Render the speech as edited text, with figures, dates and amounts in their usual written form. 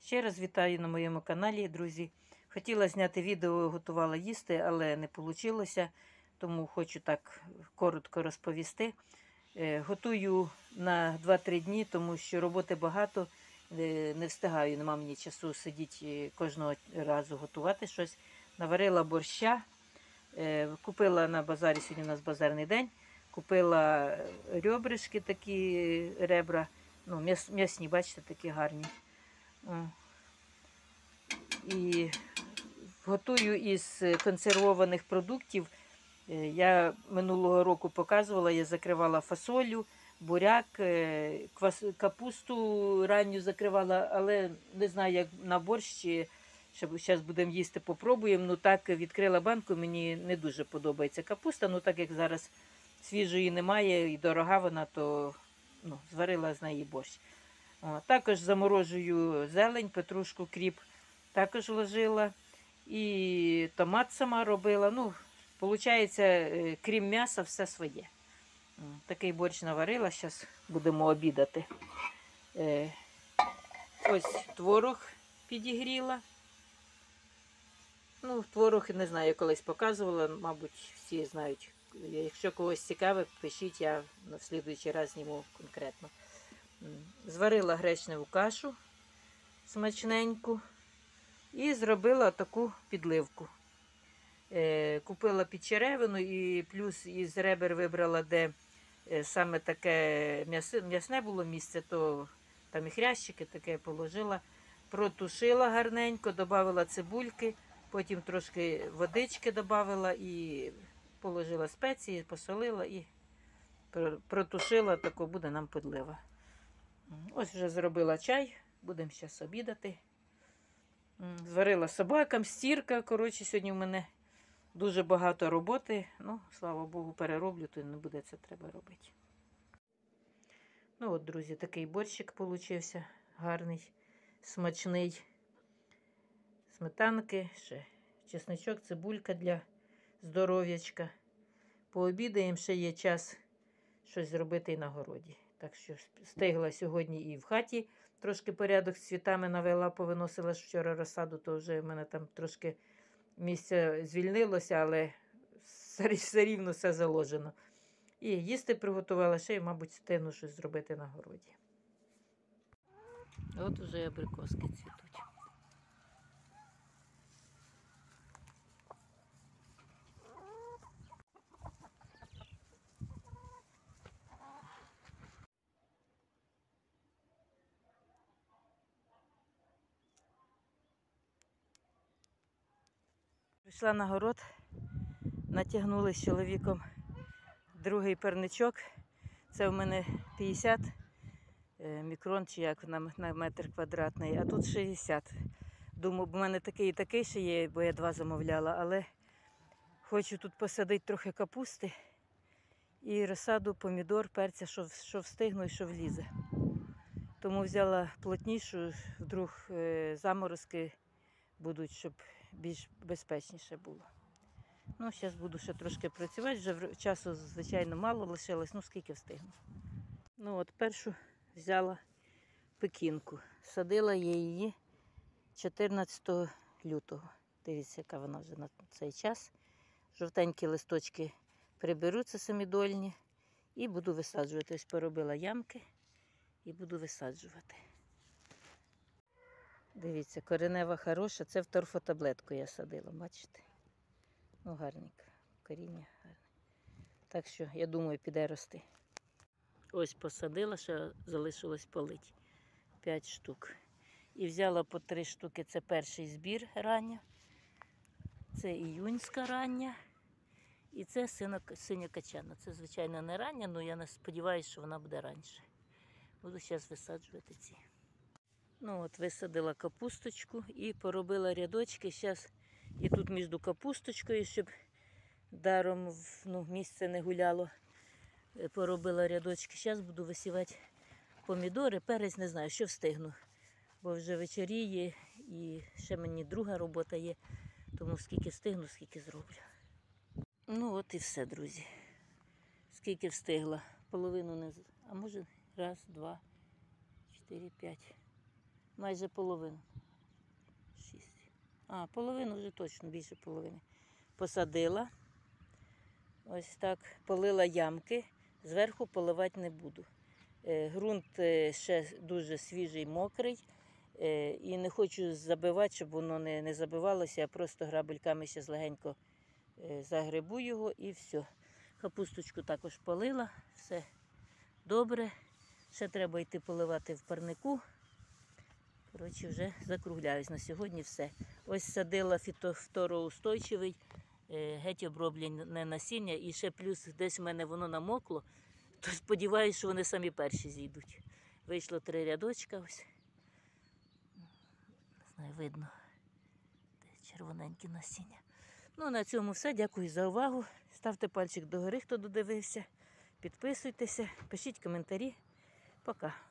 Ще раз вітаю на моєму каналі, друзі. Хотіла зняти відео, готувала їсти, але не вийшло, тому хочу так коротко розповісти. Готую на 2-3 дні, тому що роботи багато, не встигаю, нема мені часу сидіти кожного разу готувати щось. Наварила борща, купила на базарі, сьогодні у нас базарний день, купила ребришки, такі ребра, м'ясні, бачите, такі гарні. І готую із консервованих продуктів. Я минулого року показувала, я закривала фасолю, буряк, капусту ранню закривала, але не знаю, як на борщ, зараз будемо їсти, попробуємо. Ну так, відкрила банку, мені не дуже подобається капуста, ну так як зараз свіжої немає і дорога вона, то зварила з неї борщ. Також заморожую зелень, петрушку, кріп також вложила. І томат сама робила. Получається, крім м'яса, все своє. Такий борщ наварила, зараз будемо обідати. Ось творог підігріла. Творог, не знаю, я колись показувала, мабуть, всі знають. Якщо когось цікаве, пишіть, я в слідуючий раз зніму конкретно. Зварила гречневу кашу смачненьку і зробила таку підливку. Купила підчеревину і плюс із ребер вибрала, де саме таке м'ясне було місце, то там і хрящики таке положила, протушила гарненько, додала цибульки, потім трошки водички додала і положила спеції, посолила і протушила, тако буде нам підлива. Ось вже зробила чай, будемо зараз обідати. Зварила собакам, стірка. Коротше, сьогодні в мене дуже багато роботи. Слава Богу, перероблю, то не буде це треба робити. От, друзі, такий борщик получився. Гарний, смачний. Сметанки, ще чесничок, цибулька для здоров'ячка. Пообідаємо, ще є час щось зробити і на городі. Так що встигла сьогодні і в хаті трошки порядок з цвітами навела, повиносила ж вчора розсаду, то вже в мене там трошки місця звільнилося, але все рівно все заложено. І їсти приготувала, ще й, мабуть, встигну щось зробити на городі. От уже абрикоски цвітуть. Прийшла на город, натягнули з чоловіком другий парничок. Це в мене 50 мікрон, чи як на метр квадратний, а тут 60. Думаю, бо в мене такий і такий ще є, бо я 2 замовляла, але хочу тут посадити трохи капусти і розсаду помідор, перця, що встигну і що влізе. Тому взяла плотнішу, вдруг заморозки будуть, щоб більш безпечніше було. Зараз буду ще трошки працювати, вже часу, звичайно, мало лишилось, скільки встигну. Першу взяла пекінку. Садила я її 14 лютого. Дивіться, яка вона вже на цей час. Жовтенькі листочки приберуться самідольні і буду висаджувати. Ось поробила ямки і буду висаджувати. Дивіться, коренева хороша, це в торфотаблетку я садила, бачите? Гарненько, коріння гарне. Так що, я думаю, піде рости. Ось посадила, ще залишилось полить 5 штук. І взяла по 3 штуки, це перший збір рання, це іюньська рання і це синьокачана. Це, звичайно, не рання, але я сподіваюся, що вона буде раніше. Буду зараз висаджувати ці. Висадила капусточку і поробила рядочки. Зараз і тут між капусточкою, щоб даром місце не гуляло, поробила рядочки. Зараз буду висівати помідори, перець, не знаю, що встигну. Бо вже вечоріє і ще мені друга робота є, тому скільки встигну, скільки зроблю. От і все, друзі. Скільки встигла. Половину не... А може, раз, два, 4, 5... Майже половину. 6. Половину вже точно, більше половини. Посадила. Ось так. Полила ямки. Зверху поливати не буду. Ґрунт ще дуже свіжий, мокрий. І не хочу забивати, щоб воно не забивалося. Я просто грабельками ще легенько загребу його і все. Капусточку також полила. Все добре. Ще треба йти поливати в парнику. Коротше, вже закругляюсь. На сьогодні все. Ось садила фітофтороустойчивий, геть оброблене насіння. І ще плюс десь в мене воно намокло. То сподіваюся, що вони самі перші зійдуть. Вийшло 3 рядочка ось. Не знаю, видно, де червоненькі насіння. Ну, на цьому все. Дякую за увагу. Ставте пальчик догори, хто додивився. Підписуйтеся, пишіть коментарі. Пока.